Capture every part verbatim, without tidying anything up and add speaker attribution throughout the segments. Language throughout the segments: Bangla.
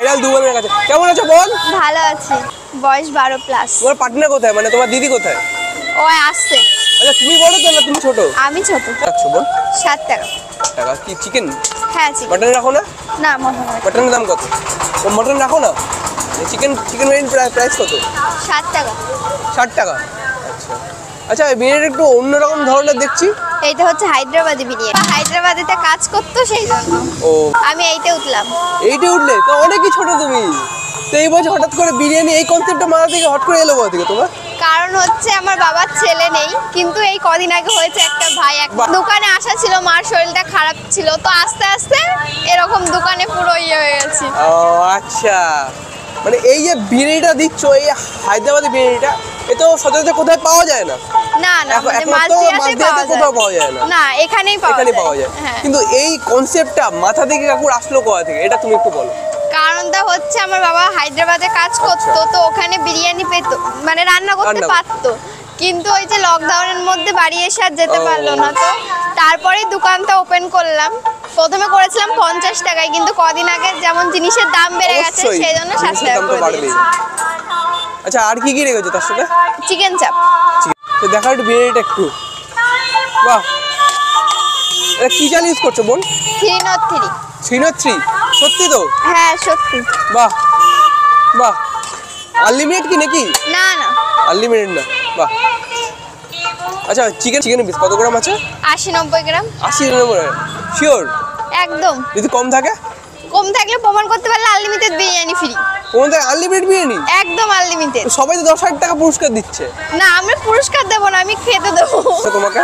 Speaker 1: ভাইরাল দুবনের কাছে। কেমন আছো বোন?
Speaker 2: ভালো আছি। বয়স বারো প্লাস।
Speaker 1: তোমার পার্টনার কোথায়, মানে তোমার দিদি কোথায়?
Speaker 2: ও আসছে।
Speaker 1: আচ্ছা তুমি বড় তো না তুমি ছোট?
Speaker 2: আমি ছোট।
Speaker 1: আচ্ছা বোন
Speaker 2: সাত টাকা।
Speaker 1: টাকা কি চিকেন?
Speaker 2: হ্যাঁ চিকেন।
Speaker 1: মটন রাখো না?
Speaker 2: না মটন রাখি।
Speaker 1: মটনের দাম কত? ও মটন রাখো না? চিকেন চিকেন বিরিয়ানি প্রাইস কত?
Speaker 2: সাত টাকা।
Speaker 1: ষাট টাকা। আচ্ছা আচ্ছা বিরিয়ানি একটু অন্যরকম ধরনের দেখছি।
Speaker 2: এইটা হচ্ছে হায়দ্রাবাদি বিরিয়ানি। হায়দ্রাবাদিতে কাজ করতো সেই জন্য
Speaker 1: ও
Speaker 2: আমি এইটা উঠলাম।
Speaker 1: এইটা উঠলে তো অনেকই ছোট তুমি। তো এই বছর হঠাৎ করে বিরিয়ানি এই কনসেপ্টটা মাথা থেকে হট করে এলো কোথা থেকে তোমার?
Speaker 2: কারণ হচ্ছে আমার বাবার ছেলে নেই, কিন্তু এই কদিন আগে হয়েছে একটা ভাই এক দোকানে আসা ছিল, মার শরীরটা খারাপ ছিল, তো আস্তে আস্তে এরকম দোকানে পুরো ইয়ে হয়ে গেছে।
Speaker 1: ও আচ্ছা, মানে এই যে বিরিয়ানিটা দিচ্ছ, এই হায়দ্রাবাদি বিরিয়ানিটা এ তো সচরাচর কোথায় পাওয়া যায় না।
Speaker 2: না না মানে
Speaker 1: এখন তো
Speaker 2: মাঝদিয়াতে
Speaker 1: মাঝদিয়াতে কোথাও পাওয়া যায় না।
Speaker 2: না এখানেই পাওয়া
Speaker 1: এখানেই
Speaker 2: যায়।
Speaker 1: পাওয়া যায়।
Speaker 2: হ্যাঁ।
Speaker 1: কিন্তু এই কনসেপ্টটা মাথা থেকে কাকুর আসলো কোথা থেকে, এটা তুমি একটু বলো।
Speaker 2: কারণটা হচ্ছে আমার বাবা হায়দ্রাবাদে কাজ করতো, তো ওখানে বিরিয়ানি পেত, মানে রান্না করতে
Speaker 1: রান্না-
Speaker 2: পারতো, কিন্তু ওই যে লকডাউনের মধ্যে বাড়ি এসে আর যেতে
Speaker 1: ও।
Speaker 2: পারলো না, তো তারপরেই দোকানটা ওপেন করলাম। প্রথমে করেছিলাম পঞ্চাশ টাকায়, কিন্তু কদিন আগে যেমন জিনিসের দাম বেড়ে গেছে
Speaker 1: অবশ্যই,
Speaker 2: সেই জন্য ষাট
Speaker 1: জিনিসের
Speaker 2: টাকা
Speaker 1: দাম তো
Speaker 2: করে
Speaker 1: বাড়বেই।
Speaker 2: দিয়েছি।
Speaker 1: আচ্ছা আর কি কি রেখেছো তার সাথে?
Speaker 2: চিকেন চাপ।
Speaker 1: তো দেখা একটু বিরিয়ানিটা একটু। বাহ, এটা কি চাল ইউজ করছো বোন?
Speaker 2: Three not three.
Speaker 1: Three not three? সত্যি তো?
Speaker 2: হ্যাঁ সত্যি।
Speaker 1: বাহ বাহ, আনলিমিটেড কি নাকি?
Speaker 2: না না
Speaker 1: আনলিমিটেড না। বাহ। আচ্ছা চিকেন চিকেন পিস কত গ্রাম আছে?
Speaker 2: আশি নব্বই গ্রাম।
Speaker 1: আশি নম্বর শিওর?
Speaker 2: একদম।
Speaker 1: যদি কম থাকে?
Speaker 2: কম থাকলে প্রমাণ করতে পারলে আনলিমিটেড বিরিয়ানি ফ্রি।
Speaker 1: কোন থেকে আনলিমিটেড বিরিয়ানি?
Speaker 2: একদম আনলিমিটেড।
Speaker 1: সবাই তো দশ হাজার টাকা পুরস্কার দিচ্ছে।
Speaker 2: না আমরা পুরস্কার দেবো না, আমি খেতে দেবো।
Speaker 1: তো তোমাকে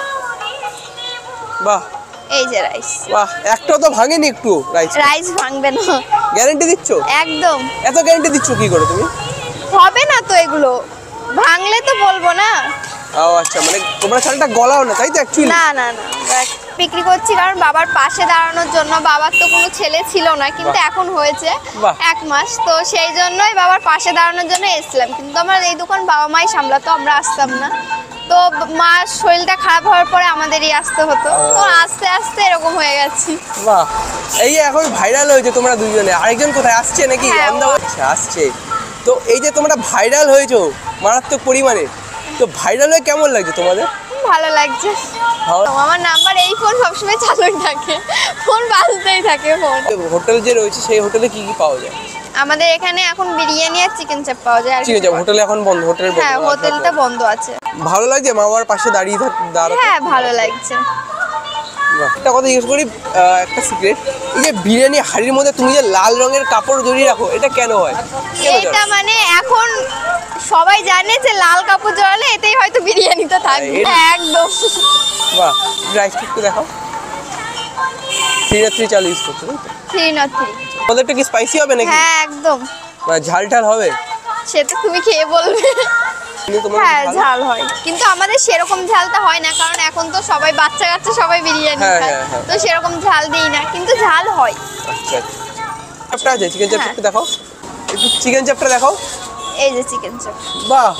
Speaker 1: বাহ
Speaker 2: এই যে রাইস।
Speaker 1: বাহ, একটাও তো ভাঙেনি একটু রাইস।
Speaker 2: রাইস ভাঙবে না।
Speaker 1: গ্যারান্টি দিচ্ছ?
Speaker 2: একদম।
Speaker 1: এত গ্যারান্টি দিচ্ছ কি করে তুমি?
Speaker 2: হবে না তো এগুলো, ভাঙলে তো বলবো না।
Speaker 1: ও আচ্ছা, মানে তোমরা চালটা গলাও না তাই তো অ্যাকচুয়ালি?
Speaker 2: না না না বিক্রি করছি কারণ বাবার পাশে দাঁড়ানোর জন্য। বাবার তো কোনো ছেলে ছিল না, কিন্তু
Speaker 1: বাহ।
Speaker 2: এখন হয়েছে
Speaker 1: বাহ।
Speaker 2: এক মাস, তো সেই জন্যই বাবার পাশে দাঁড়ানোর জন্য এসেছিলাম। কিন্তু আমার এই দোকান বাবা মাই সামলাতো, আমরা আসতাম না, তো মার শরীরটা খারাপ হওয়ার পরে আমাদেরই আসতে হতো, তো আস্তে আস্তে এরকম হয়ে গেছি।
Speaker 1: বাহ, এই যে এখন ভাইরাল হয়েছে তোমরা দুজনে, আরেকজন কোথায় আসছে নাকি?
Speaker 2: হ্যাঁ,
Speaker 1: অন দ্য ওয়ে? আচ্ছা আসছে। তো এই যে তোমরা ভাইরাল হয়েছো মারাত্মক পরিমাণে, তো ভাইরাল হয়ে কেমন লাগছে তোমাদের?
Speaker 2: ভালো লাগছে।
Speaker 1: ভালো।
Speaker 2: আমার নাম্বার এই ফোন সবসময় চালুই থাকে, ফোন বাজতেই থাকে ফোন।
Speaker 1: হোটেল যে রয়েছে সেই হোটেলে কি কি পাওয়া যায়?
Speaker 2: আমাদের এখানে এখন বিরিয়ানি আর চিকেন চাপ পাওয়া যায়। আর
Speaker 1: ঠিক আছে, হোটেলে এখন বন্ধ, হোটেল বন্ধ।
Speaker 2: হ্যাঁ হোটেলটা বন্ধ আছে।
Speaker 1: ভালো লাগছে মা বাবার পাশে দাঁড়িয়ে থাক- দাঁড়াতে?
Speaker 2: হ্যাঁ ভালো লাগছে।
Speaker 1: বাহ। একটা কথা জিজ্ঞেস করি, আহ, একটা সিক্রেট, এই যে বিরিয়ানি হাঁড়ির মধ্যে তুমি যে লাল রঙের কাপড় জড়িয়ে রাখো, এটা কেন হয়? কেন
Speaker 2: এটা
Speaker 1: জানো?
Speaker 2: মানে এখন সবাই জানে যে লাল কাপড় জড়ালে এতেই হয়তো বিরিয়ানিতে থাকবে।
Speaker 1: এটা-
Speaker 2: হ্যাঁ, একদম।
Speaker 1: বাহ, রাইসটা একটু দেখাও। থ্রি না থ্রি চাল ইউজ করছো তাই তো?
Speaker 2: Three not three.
Speaker 1: ওদেরটা কি স্পাইসি হবে নাকি?
Speaker 2: হ্যাঁ একদম।
Speaker 1: মানে ঝাল টাল হবে?
Speaker 2: সেটা তুমি খেয়ে বলবে।
Speaker 1: কিন্তু তোমার
Speaker 2: হ্যাঁ
Speaker 1: ঝাল-
Speaker 2: ঝাল হয়, কিন্তু আমাদের সেরকম ঝালটা হয় না, কারণ এখন তো সবাই বাচ্চা কাচ্চা সবাই বিরিয়ানি
Speaker 1: হ্যাঁ,
Speaker 2: খায়,
Speaker 1: হ্যাঁ, হ্যাঁ।
Speaker 2: তো সেরকম ঝাল দিই না, কিন্তু ঝাল হয়।
Speaker 1: আচ্ছা আচ্ছা। চাপটা আছে, চিকেন চাপটা
Speaker 2: হ্যাঁ।
Speaker 1: একটু দেখাও, একটু চিকেন চাপটা দেখাও।
Speaker 2: এই যে চিকেন চাপ।
Speaker 1: বাহ,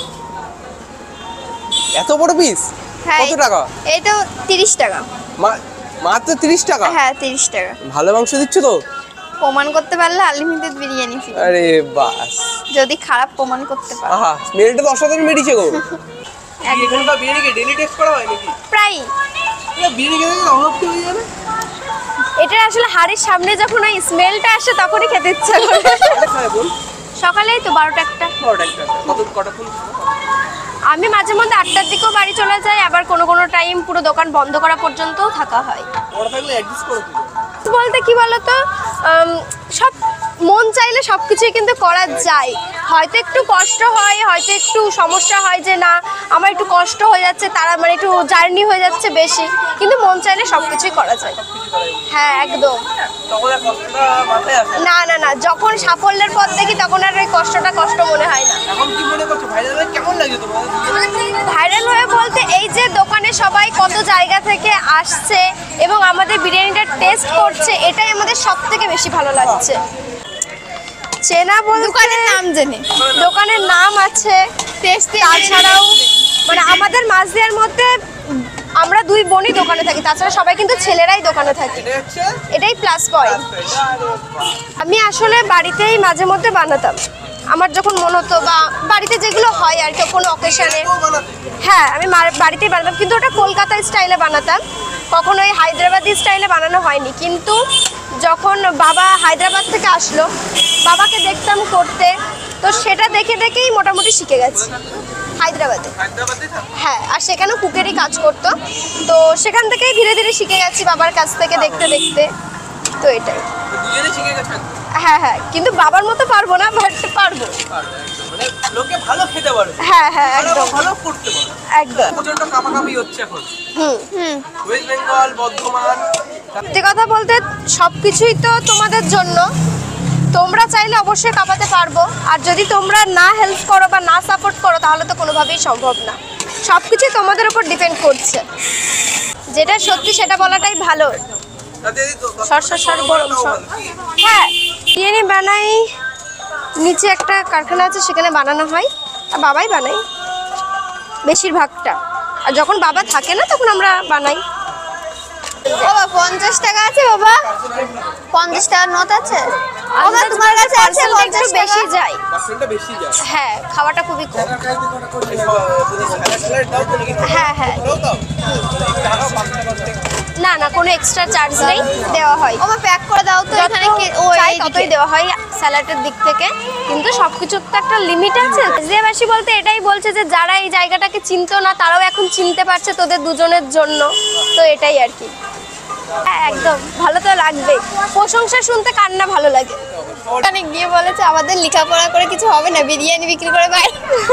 Speaker 1: এত বড় পিস!
Speaker 2: হ্যাঁ
Speaker 1: কত টাকা?
Speaker 2: এইটা তিরিশ টাকা।
Speaker 1: মা- মাত্র তিরিশ টাকা?
Speaker 2: হ্যাঁ তিরিশ টাকা।
Speaker 1: ভালো মাংস দিচ্ছ তো?
Speaker 2: প্রমাণ করতে পারলে আনলিমিটেড বিরিয়ানি ফ্রি,
Speaker 1: আরে বাস,
Speaker 2: যদি খারাপ প্রমাণ করতে পারো।
Speaker 1: আহা স্মেলটা তো অসাধারণ বেরিয়েছে গো।
Speaker 2: একদম।
Speaker 1: এখানকার বিরিয়ানিকে ডেলি টেস্ট করা হয় নাকি?
Speaker 2: প্রায়
Speaker 1: বিরিয়ানি খেতে অনপ্তি হয়ে যাবে।
Speaker 2: এটা আসলে হাড়ির সামনে যখন ওই স্মেলটা আসে তখনই খেতে ইচ্ছা করে।
Speaker 1: খায় বল?
Speaker 2: সকালেই তো বারোটা একটা।
Speaker 1: বারোটা একটা। কত কতক্ষণ খাবো?
Speaker 2: আমি মাঝে মধ্যে আটটার দিকেও বাড়ি চলে যাই, আবার কোনো কোনো টাইম পুরো দোকান বন্ধ করা পর্যন্তও থাকা হয়।
Speaker 1: ওরা থাকলে অ্যাডজাস্ট করে দিবে।
Speaker 2: বলতে কি বলতো, উম, সব মন চাইলে সব কিছুই কিন্তু করা যায়। হয়তো একটু কষ্ট হয়, হয়তো একটু সমস্যা হয় যে না আমার একটু কষ্ট হয়ে যাচ্ছে, তারা মানে একটু জার্নি হয়ে যাচ্ছে বেশি, কিন্তু মন চাইলে সব কিছুই করা যায়। হ্যাঁ একদম।
Speaker 1: তখন আর কষ্টটা মাথায় আসে না।
Speaker 2: না না না যখন সাফল্যের পর দেখি তখন আর ওই কষ্টটা কষ্ট মনে হয় না।
Speaker 1: এখন কি মনে করছো ভাইরাল হয়ে কেমন লাগে তোমার?
Speaker 2: ভাইরাল হয়ে বলতে এই যে দোকানে সবাই কত জায়গা থেকে আসছে এবং আমাদের বিরিয়ানিটা টেস্ট করছে, এটাই আমাদের সব থেকে বেশি ভালো লাগছে। চেনা বলতে দোকানের নাম জেনে, দোকানের নাম আছে, টেস্ট, তাছাড়াও মানে আমাদের মাঝদিয়ার মধ্যে আমরা দুই বোনই দোকানে থাকি, তাছাড়া সবাই কিন্তু ছেলেরাই দোকানে থাকে,
Speaker 1: এটা হচ্ছে
Speaker 2: এটাই প্লাস পয়েন্ট। আমি আসলে বাড়িতেই মাঝে মধ্যে বানাতাম, আমার যখন মনে হতো বা বাড়িতে যেগুলো হয় আর কি কোনো অকেশনে, হ্যাঁ আমি মা- বাড়িতেই বানাতাম, কিন্তু ওটা কলকাতা স্টাইলে বানাতাম, কখনো ওই হায়দ্রাবাদি স্টাইলে বানানো হয়নি। কিন্তু যখন বাবা হায়দ্রাবাদ থেকে আসলো, বাবাকে দেখতাম করতে, তো সেটা দেখে দেখেই মোটামুটি শিখে গেছি হায়দ্রাবাদে।
Speaker 1: হায়দ্রাবাদে থাকো?
Speaker 2: হ্যাঁ, আর সেখানেও কুকেরই কাজ করতো, তো সেখান থেকেই ধীরে ধীরে শিখে গেছি বাবার কাছ থেকে দেখতে দেখতে, তো এটাই।
Speaker 1: তো দুজনে শিখে গেছো একদম?
Speaker 2: হ্যাঁ হ্যাঁ, কিন্তু বাবার মতো পারবো না, বাট পারবো।
Speaker 1: পারবে একদম। মানে লোকে ভালো খেতে পারো,
Speaker 2: হ্যাঁ হ্যাঁ,
Speaker 1: ভালো
Speaker 2: একদম
Speaker 1: ভালো করতে পারো।
Speaker 2: একদম।
Speaker 1: প্রচন্ড কামাকামি হচ্ছে এখন
Speaker 2: হুম হুম
Speaker 1: ওয়েস্ট বেঙ্গল, বর্ধমান।
Speaker 2: সত্যি কথা বলতে সব কিছুই তো তোমাদের জন্য, তোমরা চাইলে অবশ্যই কামাতে পারবো, আর যদি তোমরা না হেল্প করো বা না সাপোর্ট করো তাহলে তো কোনোভাবেই সম্ভব না। সব কিছুই তোমাদের উপর ডিপেন্ড করছে, যেটা সত্যি সেটা বলাটাই ভালো।
Speaker 1: তাতে এই তো-
Speaker 2: সরষা সার গরম
Speaker 1: তাও
Speaker 2: সর।
Speaker 1: ভালো। কি?
Speaker 2: হ্যাঁ, বিরিয়ানি বানাই, নিচে একটা কারখানা আছে সেখানে বানানো হয়, আর বাবাই বানাই বেশিরভাগটা, আর যখন বাবা থাকে না তখন আমরা বানাই।
Speaker 3: বাবা পঞ্চাশ টাকা আছে বাবা, পঞ্চাশ টাকার নোট আছে বাবা তোমার কাছে আছে?
Speaker 2: পার্সেলটা একটু
Speaker 3: পঞ্চাশ
Speaker 2: বেশি
Speaker 3: টাকা
Speaker 2: যায়,
Speaker 1: পার্সেন্টটা বেশি যায়।
Speaker 2: হ্যাঁ খাওয়াটা খুবই কম।
Speaker 1: এই সব, যদি স্যালাড স্যালাড দাও তো নাকি?
Speaker 2: হ্যাঁ হ্যাঁ,
Speaker 1: ওটাও দাও? টাকা পাঁচটা পাঁচটা।
Speaker 2: না না কোনো এক্সট্রা চার্জ নেই, দেওয়া হয়।
Speaker 3: বাবা প্যাক করে দাও তো,
Speaker 2: যত
Speaker 3: এখানে কি- ও
Speaker 2: চাই
Speaker 3: এইদিকে।
Speaker 2: ততই দেওয়া হয় স্যালাডের দিক থেকে, কিন্তু সবকিছুর তো একটা লিমিট আছে। জিয়াবাসী বলতে এটাই বলছে যে যারা এই জায়গাটাকে চিনতো না তারাও এখন চিনতে পারছে তোদের দুজনের জন্য, তো এটাই আর কি। হ্যাঁ একদম, ভালো তো লাগবে, প্রশংসা শুনতে কার না ভালো লাগে।
Speaker 3: ওখানে গিয়ে বলেছে আমাদের লেখাপড়া করে কিছু হবে না, বিরিয়ানি বিক্রি করে বাইরে।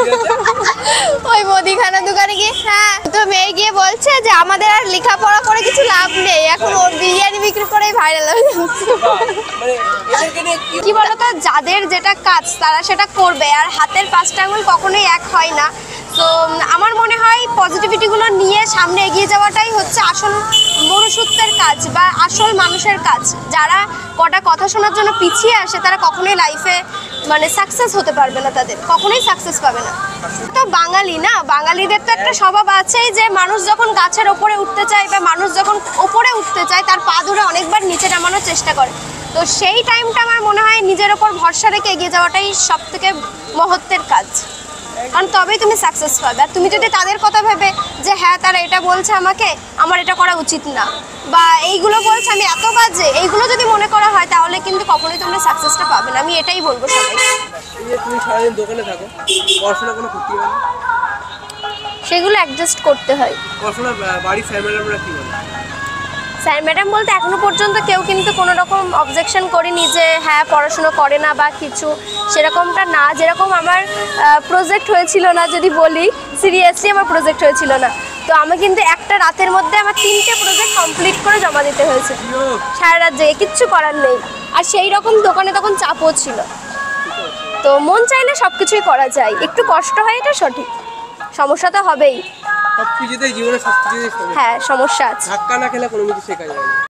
Speaker 3: ওই মুদিখানা দোকানে গিয়ে, হ্যাঁ তো মেয়ে গিয়ে বলছে যে আমাদের আর লেখাপড়া করে কিছু লাভ নেই, এখন ওর বিরিয়ানি বিক্রি করেই ভাইরাল হয়ে যাচ্ছে।
Speaker 1: বাহ, মানে এদেরকে নিয়ে কি
Speaker 2: কি বলতো, যাদের যেটা কাজ তারা সেটা করবে, আর হাতের পাঁচটা আঙুল কখনোই এক হয় না। তো আমার মনে হয় পজিটিভিটিগুলো নিয়ে সামনে এগিয়ে যাওয়াটাই হচ্ছে আসল মনুষ্যত্বের কাজ বা আসল মানুষের কাজ। যারা কটা কথা শোনার জন্য পিছিয়ে আসে তারা কখনোই লাইফে মানে সাকসেস হতে পারবে না, তাদের কখনোই সাকসেস পাবে না। তো বাঙালি না, বাঙালিদের তো একটা স্বভাব আছেই যে মানুষ যখন গাছের ওপরে উঠতে চায় বা মানুষ যখন ওপরে উঠতে চায় তার পা ধরে অনেকবার নিচে নামানোর চেষ্টা করে। তো সেই টাইমটা আমার মনে হয় নিজের ওপর ভরসা রেখে এগিয়ে যাওয়াটাই সব থেকে মহত্বের কাজ, কারণ তবেই তুমি সাকসেস পাবে। আর তুমি যদি তাদের কথা ভেবে যে হ্যাঁ তারা এটা বলছে আমাকে, আমার এটা করা উচিত না, বা এইগুলো বলছে আমি এত বাজে, এইগুলো যদি মনে করা হয় তাহলে কিন্তু কখনোই তোমরা সাকসেসটা পাবে না। আমি এটাই বলবো সবাইকে।
Speaker 1: এই যে তুমি সারাদিন দোকানে থাকো, পড়াশোনা কোনো ক্ষতি হয় না?
Speaker 2: সেগুলো অ্যাডজাস্ট করতে হয়।
Speaker 1: পড়াশোনা বা- বাড়ির ফ্যামিলিরা কি বলে?
Speaker 2: স্যার ম্যাডাম বলতে এখনো পর্যন্ত কেউ কিন্তু কোনো রকম অবজেকশন করেনি যে হ্যাঁ পড়াশুনো করে না বা কিছু, সেরকমটা না। যেরকম আমার প্রজেক্ট হয়েছিল না, যদি বলি সিরিয়াসলি আমার প্রজেক্ট হয়েছিল না, তো আমি কিন্তু একটা রাতের মধ্যে আমার তিনটে প্রজেক্ট কমপ্লিট করে জমা দিতে হয়েছে, সারা রাত জেগে, কিচ্ছু করার নেই। আর সেই রকম দোকানে তখন চাপও ছিল, তো মন চাইলে সব কিছুই করা যায়, একটু কষ্ট হয় এটা সঠিক, সমস্যা তো হবেই।
Speaker 1: সব কিছুতেই জীবনে সব কিছুতেই সমস্যা।
Speaker 2: হ্যাঁ সমস্যা আছে।
Speaker 1: ধাক্কা না খেলে কোনো কিছু শেখা যায় না।